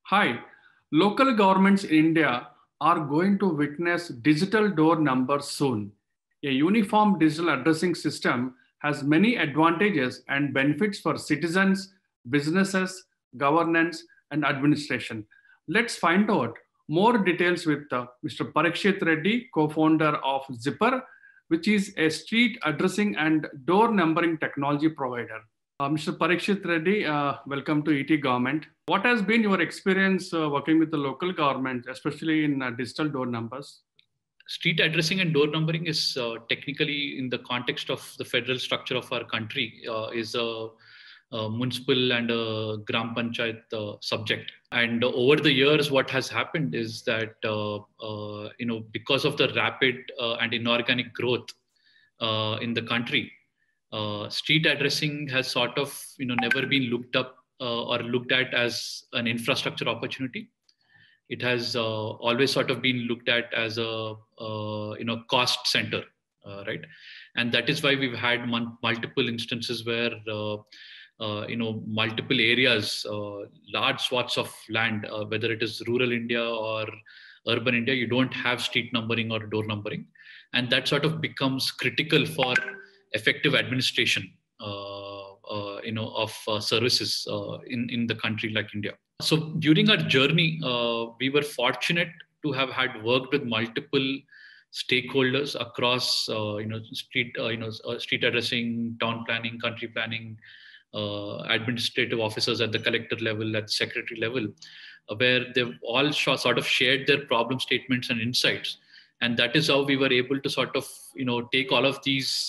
Hi, local governments in India are going to witness digital door numbers soon. A uniform digital addressing system has many advantages and benefits for citizens, businesses, governance, and administration. Let's find out more details with Mr. Parikshit Reddy, co-founder of Zipper, which is a street addressing and door numbering technology provider. Mr. Parikshit Reddy, welcome to ET Government. What has been your experience working with the local government, especially in digital door numbers? Street addressing and door numbering is technically, in the context of the federal structure of our country, is a municipal and a gram panchayat subject. And over the years, what has happened is that because of the rapid and inorganic growth in the country, street addressing has sort of never been looked up or looked at as an infrastructure opportunity. It has always sort of been looked at as a cost center, right? And that is why we've had multiple instances where multiple areas, large swaths of land, whether it is rural India or urban India, you don't have street numbering or door numbering, and that sort of becomes critical for effective administration of services in the country like India. So during our journey, we were fortunate to have had worked with multiple stakeholders across street addressing, town planning, country planning, administrative officers at the collector level, at secretary level, where they've all sort of shared their problem statements and insights. And that is how we were able to sort of take all of these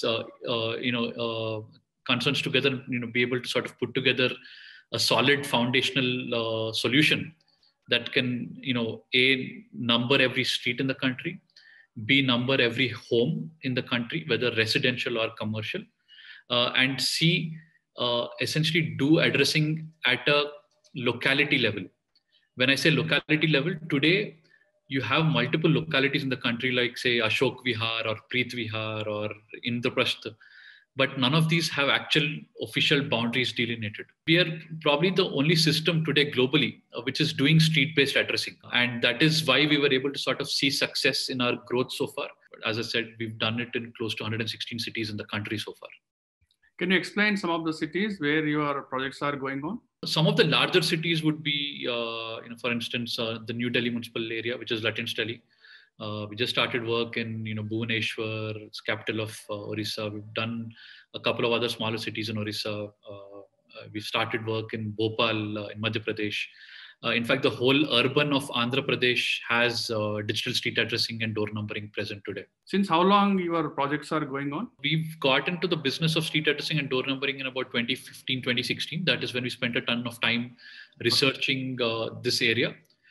concerns together, be able to sort of put together a solid foundational solution that can A, number every street in the country, B, number every home in the country, whether residential or commercial, and C, essentially do addressing at a locality level. When I say locality level, today you have multiple localities in the country, like say Ashok Vihar or Preet Vihar or Indraprasth, but none of these have actual official boundaries delineated. We are probably the only system today globally which is doing street-based addressing. And that is why we were able to sort of see success in our growth so far. As I said, we've done it in close to 116 cities in the country so far. Can you explain some of the cities where your projects are going on? Some of the larger cities would be, for instance, the New Delhi municipal area, which is Latins Delhi. We just started work in, Bhubaneswar, it's capital of Orissa. We've done a couple of other smaller cities in Orissa. We started work in Bhopal, in Madhya Pradesh. In fact, the whole urban of Andhra Pradesh has digital street addressing and door numbering present today. Since how long your projects are going on? We've got into the business of street addressing and door numbering in about 2015, 2016. That is when we spent a ton of time researching this area.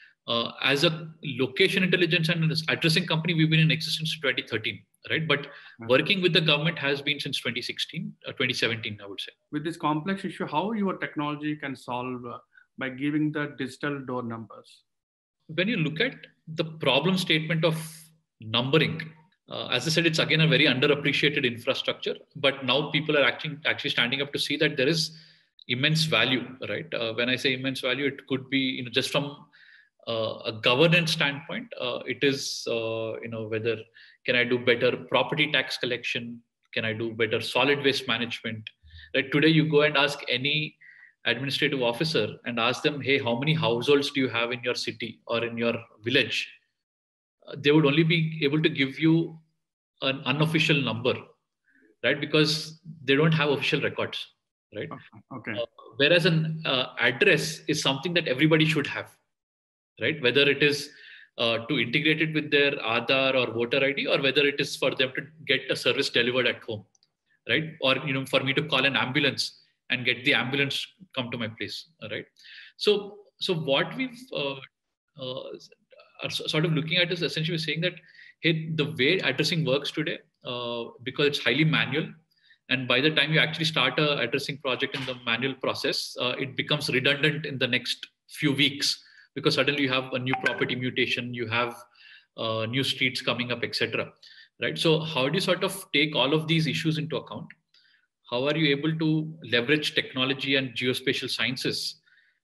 As a location intelligence and addressing company, we've been in existence since 2013, right? But working with the government has been since 2016, 2017, I would say. With this complex issue, how your technology can solve by giving the digital door numbers? When you look at the problem statement of numbering, as I said, it's again a very underappreciated infrastructure, but now people are actually standing up to see that there is immense value, right? When I say immense value, it could be just from a governance standpoint. It is whether can I do better property tax collection? Can I do better solid waste management? Right? Today, you go and ask any administrative officer and ask them, hey, how many households do you have in your city or in your village? They would only be able to give you an unofficial number, right? Because they don't have official records, right? Okay. Whereas an address is something that everybody should have, right? Whether it is to integrate it with their Aadhaar or voter ID, or whether it is for them to get a service delivered at home, right? Or for me to call an ambulance and get the ambulance come to my place, right? So what we've are sort of looking at is essentially saying that, hey, the way addressing works today, because it's highly manual, and by the time you actually start a addressing project in the manual process, it becomes redundant in the next few weeks, because suddenly you have a new property mutation, you have new streets coming up, etc. Right? So how do you sort of take all of these issues into account? How are you able to leverage technology and geospatial sciences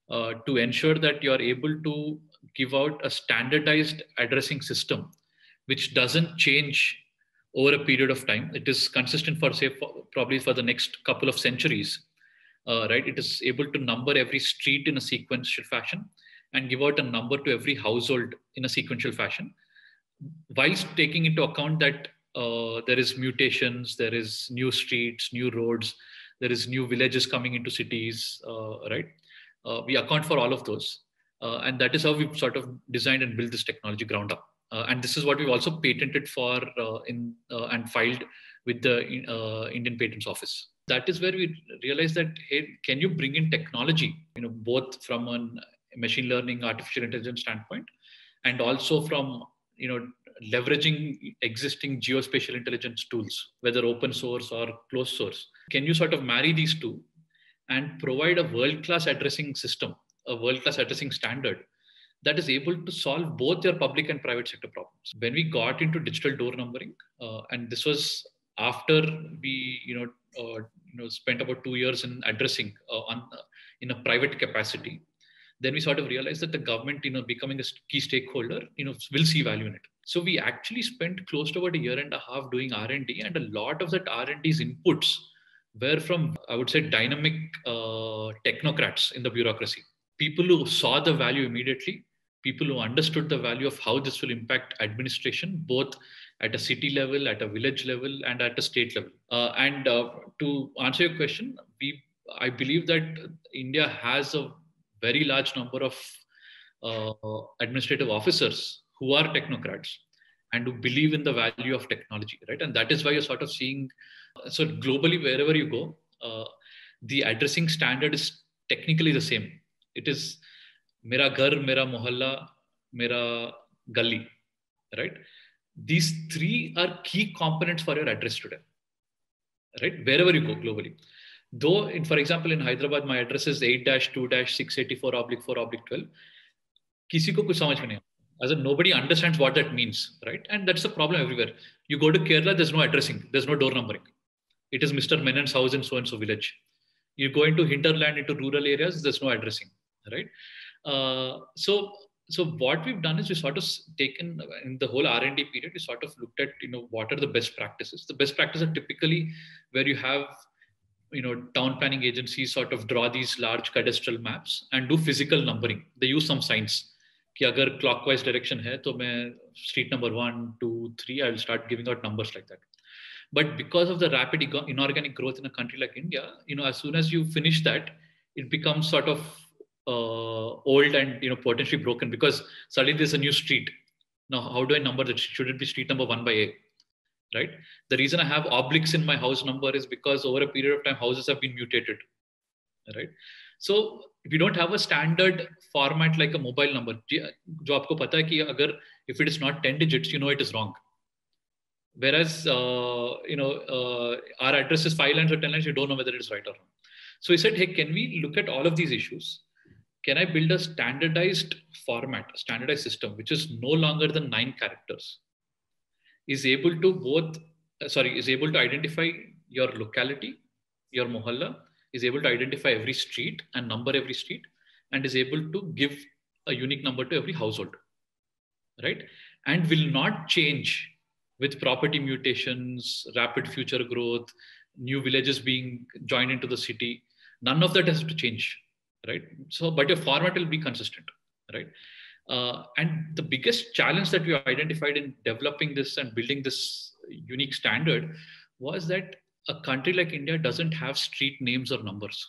to ensure that you are able to give out a standardized addressing system, which doesn't change over a period of time. It is consistent for, say, probably for the next couple of centuries, right? It is able to number every street in a sequential fashion and give out a number to every household in a sequential fashion, whilst taking into account that there is mutations, there is new streets, new roads, there is new villages coming into cities, right? We account for all of those. And that is how we've sort of designed and built this technology ground up. And this is what we've also patented for and filed with the Indian Patents Office. That is where we realized that, hey, can you bring in technology, both from a machine learning, artificial intelligence standpoint, and also from, leveraging existing geospatial intelligence tools, whether open source or closed source. Can you sort of marry these two and provide a world-class addressing system, a world-class addressing standard that is able to solve both your public and private sector problems? When we got into digital door numbering, and this was after we, spent about 2 years in addressing in a private capacity, then we sort of realized that the government, becoming a key stakeholder, will see value in it. So we actually spent close to about 1.5 years doing R&D, and a lot of that R&D's inputs were from, I would say, dynamic technocrats in the bureaucracy. People who saw the value immediately, people who understood the value of how this will impact administration, both at a city level, at a village level, and at a state level. And to answer your question, I believe that India has a very large number of administrative officers who are technocrats and who believe in the value of technology, right? And that is why you're sort of seeing, so globally, wherever you go, the addressing standard is technically the same. It is mera ghar, mera mohalla, mera gully, right? These three are key components for your address today, right? Wherever you go globally. Though, for example, in Hyderabad, my address is 8-2-684/4/12. Kisi ko kuch samajh mein nahi aata. As in, nobody understands what that means, right? And that's the problem everywhere. You go to Kerala, there's no addressing, there's no door numbering. It is Mr. Menon's house in so-and-so village. You go into hinterland, into rural areas, there's no addressing, right? So what we've done is we sort of taken, in the whole R&D period, we sort of looked at, what are the best practices. The best practices are typically where you have, town planning agencies sort of draw these large cadastral maps and do physical numbering. They use some signs. कि अगर clockwise direction है, तो मैं street number 1, 2, 3, I will start giving out numbers like that. But because of the rapid inorganic growth in a country like India, as soon as you finish that, it becomes sort of old and potentially broken, because suddenly there's a new street. Now, how do I number that? Should it be street number 1 by A? Right? The reason I have obliques in my house number is because over a period of time, houses have been mutated. Right? So we don't have a standard format like a mobile number. जो आपको पता है कि if it is not 10 digits, it is wrong. Whereas, our address is 5 lines or 10 lines, you don't know whether it is right or wrong. So we said, hey, can we look at all of these issues? Can I build a standardized format, a standardized system, which is no longer than 9 characters, is able to identify your locality, your mohalla, is able to identify every street and number every street, and is able to give a unique number to every household, right? And will not change with property mutations, rapid future growth, new villages being joined into the city. None of that has to change, right? So, but your format will be consistent, right? And the biggest challenge that we identified in developing this and building this unique standard was that a country like India doesn't have street names or numbers,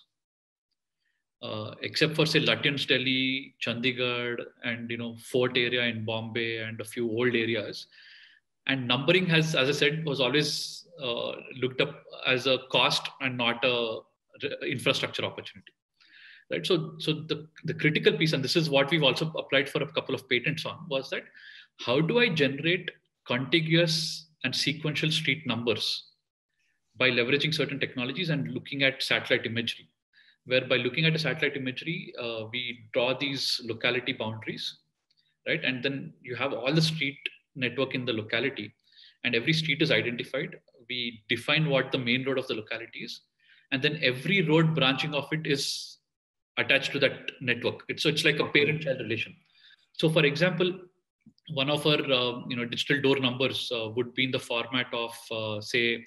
except for, say, Lutyens Delhi, Chandigarh, and Fort area in Bombay and a few old areas. And numbering has, as I said, was always looked up as a cost and not a infrastructure opportunity. Right. So the critical piece, and this is what we've also applied for a couple of patents on, was that how do I generate contiguous and sequential street numbers by leveraging certain technologies and looking at satellite imagery, where by looking at a satellite imagery, we draw these locality boundaries, right? And then you have all the street network in the locality, and every street is identified. We define what the main road of the locality is, and then every road branching off it is attached to that network. It's like a parent-child relation. So, for example, one of our digital door numbers would be in the format of say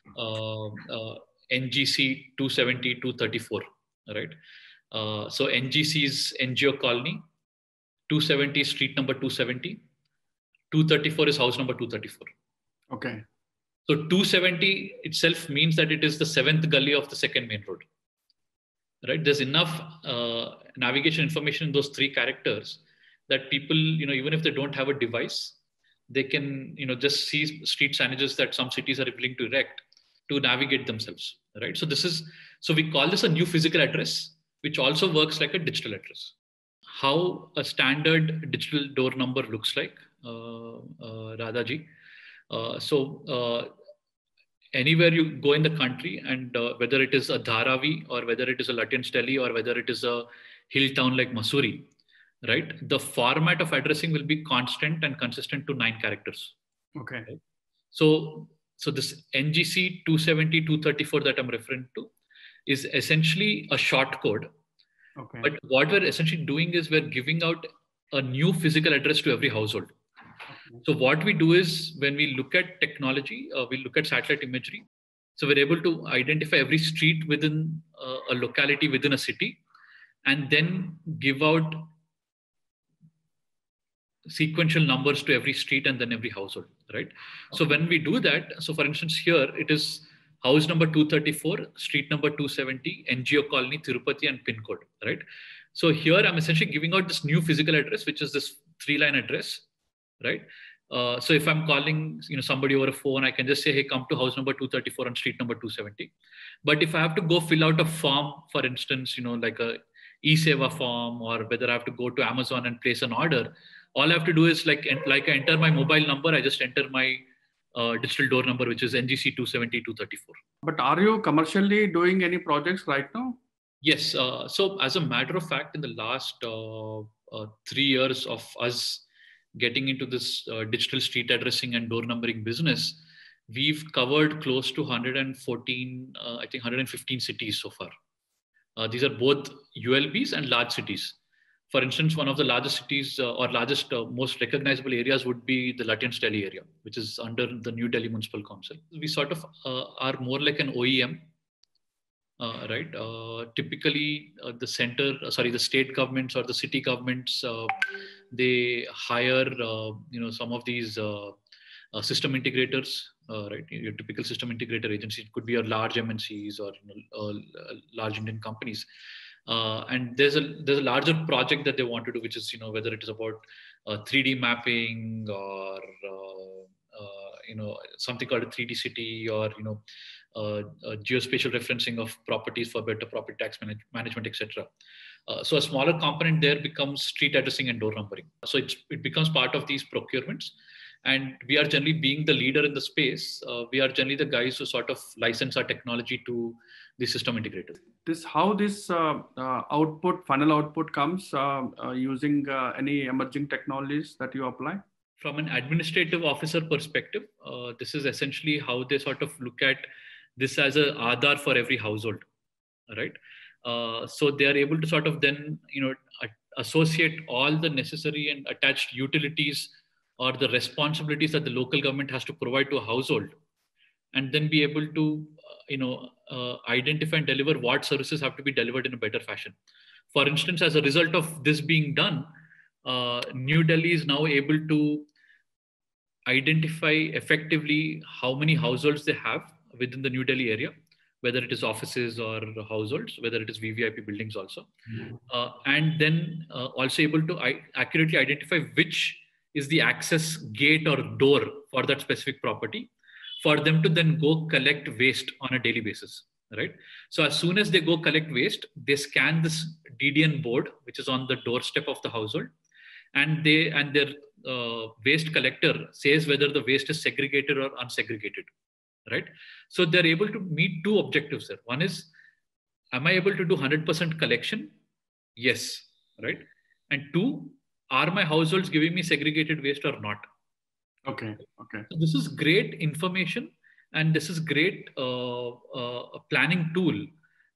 NGC 270 234, right? So NGC is NGO Colony, 270 street number 270, 234 is house number 234. Okay. So 270 itself means that it is the 7th gully of the second main road, right? There's enough navigation information in those 3 characters that people, even if they don't have a device, they can, just see street signages that some cities are willing to erect to navigate themselves, right? So we call this a new physical address, which also works like a digital address. How a standard digital door number looks like, Radhaji. Anywhere you go in the country, and whether it is a Dharavi or whether it is a Lutyens Delhi or whether it is a hill town like Mussoorie, right? The format of addressing will be constant and consistent to 9 characters. Okay. Right? So this NGC 270 234 that I'm referring to is essentially a short code. Okay. But what we're essentially doing is we're giving out a new physical address to every household. So what we do is when we look at technology, we look at satellite imagery. So we're able to identify every street within a locality within a city, and then give out sequential numbers to every street and then every household, right? Okay. So when we do that, so for instance, here it is house number 234, street number 270, NGO Colony, Tirupati, and pin code, right? So here I'm essentially giving out this new physical address, which is this 3-line address, right? So if I'm calling somebody over a phone, I can just say, hey, come to house number 234 on street number 270. But if I have to go fill out a form, for instance, like a e-Seva form, or whether I have to go to Amazon and place an order, all I have to do is like I enter my mobile number, I just enter my digital door number, which is NGC 270 234. But are you commercially doing any projects right now? Yes. So as a matter of fact, in the last 3 years of us getting into this digital street addressing and door numbering business, we've covered close to 114, I think 115 cities so far. These are both ULBs and large cities. For instance, one of the largest cities or largest, most recognizable areas would be the Lutyens Delhi area, which is under the New Delhi Municipal Council. We sort of are more like an OEM, right? Typically, the state governments or the city governments, they hire, some of these system integrators, right? Your typical system integrator agency. It could be your large MNCs or large Indian companies. And there's a larger project that they want to do, which is whether it is about 3D mapping or something called a 3D city, or geospatial referencing of properties for better property tax management, etc. So a smaller component there becomes street addressing and door numbering. So it becomes part of these procurements. And we are generally, being the leader in the space, we are generally the guys who sort of license our technology to the system integrator. How this funnel output comes using any emerging technologies that you apply? From an administrative officer perspective, this is essentially how they sort of look at this as a Aadhaar for every household, right? So they are able to sort of then, associate all the necessary and attached utilities or the responsibilities that the local government has to provide to a household, and then be able to, identify and deliver what services have to be delivered in a better fashion. For instance, as a result of this being done, New Delhi is now able to identify effectively how many households they have within the New Delhi area, whether it is offices or households, whether it is VVIP buildings also. And then also able to accurately identify which is the access gate or door for that specific property, for them to then go collect waste on a daily basis, right? So as soon as they go collect waste, they scan this DDN board, which is on the doorstep of the household, and their waste collector says whether the waste is segregated or unsegregated, right? So they're able to meet 2 objectives there. One is, am I able to do 100% collection? Yes, right? And 2, are my households giving me segregated waste or not? Okay. So this is great information, and this is great planning tool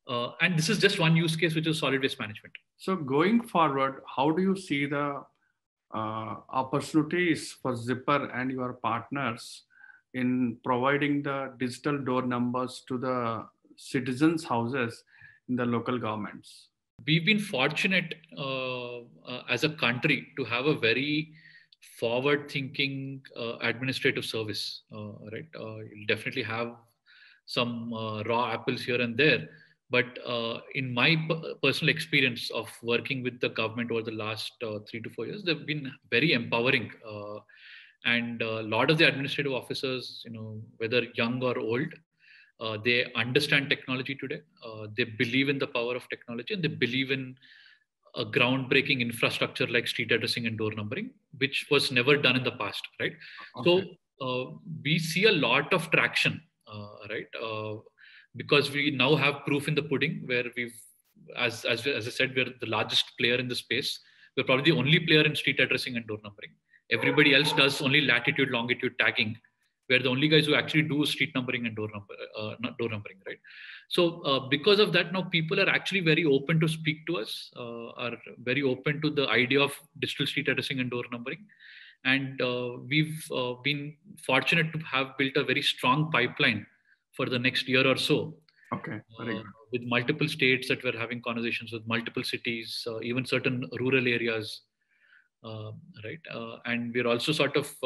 And this is just one use case, which is solid waste management. So going forward, how do you see the opportunities for Zipper and your partners in providing the digital door numbers to the citizens' houses in the local governments? We've been fortunate as a country to have a very forward-thinking administrative service. Right, you'll definitely have some raw apples here and there, but in my personal experience of working with the government over the last 3 to 4 years, they've been very empowering. And a lot of the administrative officers, whether young or old, they understand technology today. They believe in the power of technology, and they believe in a groundbreaking infrastructure like street addressing and door numbering, which was never done in the past, right? Okay. So we see a lot of traction, right? Because we now have proof in the pudding, where we've, as I said, we're the largest player in the space. We're probably the only player in street addressing and door numbering. Everybody else does only latitude, longitude tagging. We're the only guys who actually do street numbering and door numbering, right? So because of that, now people are actually very open to speak to us, are very open to the idea of digital street addressing and door numbering. And we've been fortunate to have built a very strong pipeline for the next year or so. Okay, very good. With multiple states that we're having conversations with, multiple cities, even certain rural areas, right? And we're also sort of,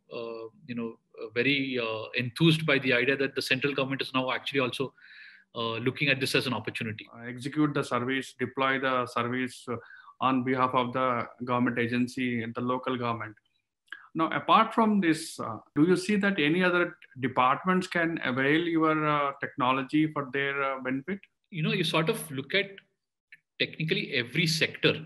very enthused by the idea that the central government is now actually also looking at this as an opportunity. Execute the service, deploy the service on behalf of the government agency and the local government. Now, apart from this, do you see that any other departments can avail your technology for their benefit? You sort of look at technically every sector,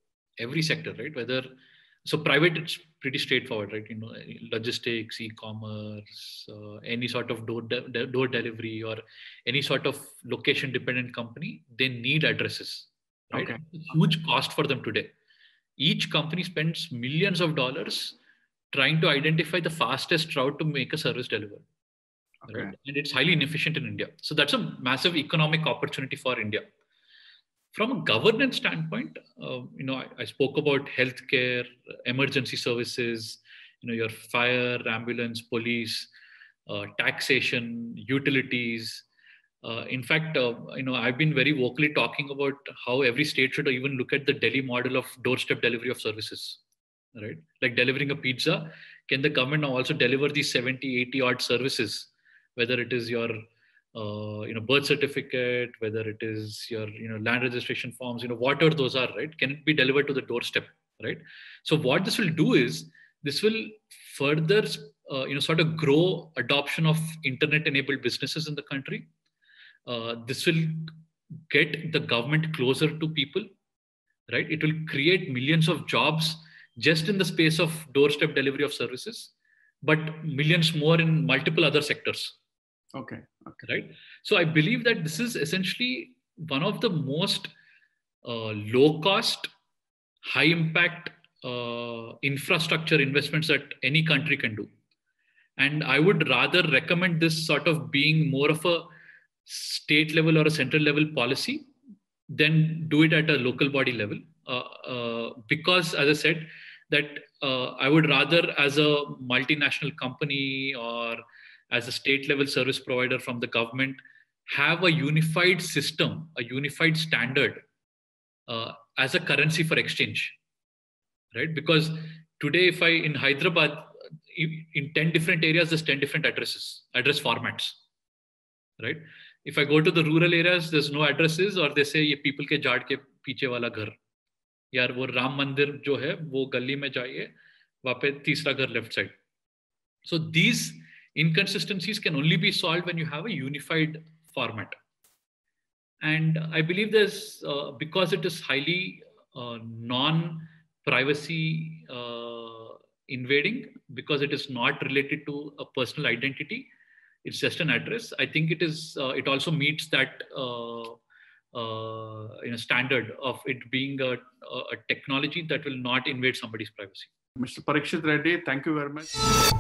right? So private, it's pretty straightforward, right? Logistics, e-commerce, any sort of door delivery or any sort of location dependent company, they need addresses, right? Okay. Huge cost for them today. Each company spends millions of dollars trying to identify the fastest route to make a service delivered. Okay. Right? And it's highly inefficient in India. So that's a massive economic opportunity for India. From a governance standpoint, I spoke about healthcare, emergency services, your fire, ambulance, police, taxation, utilities. In fact, I've been very vocally talking about how every state should even look at the Delhi model of doorstep delivery of services, right? Like delivering a pizza. Can the government now also deliver these 70, 80 odd services, whether it is your birth certificate, whether it is your, land registration forms, whatever those are, right? Can it be delivered to the doorstep, right? So what this will do is this will further, sort of grow adoption of internet-enabled businesses in the country. This will get the government closer to people, right? It will create millions of jobs just in the space of doorstep delivery of services, but millions more in multiple other sectors. Okay. Right. So I believe that this is essentially one of the most low cost, high impact infrastructure investments that any country can do. And I would rather recommend this sort of being more of a state level or a central level policy than do it at a local body level. Because as I said, that I would rather, as a multinational company or as a state level service provider from the government, have a unified system, a unified standard as a currency for exchange, right? Because today, if I in Hyderabad, in 10 different areas, there's 10 different address formats, right? If I go to the rural areas, there's no addresses, or they say ye people ke jaad ke piche wala ghar, yaar wo Ram Mandir jo hai, wo gully mein jaiye, wahan pe teesra ghar left side. So these inconsistencies can only be solved when you have a unified format. And I believe there's, because it is highly non-privacy invading, because it is not related to a personal identity, it's just an address. I think it is. It also meets that standard of it being a technology that will not invade somebody's privacy. Mr. Parikshit Reddy, thank you very much.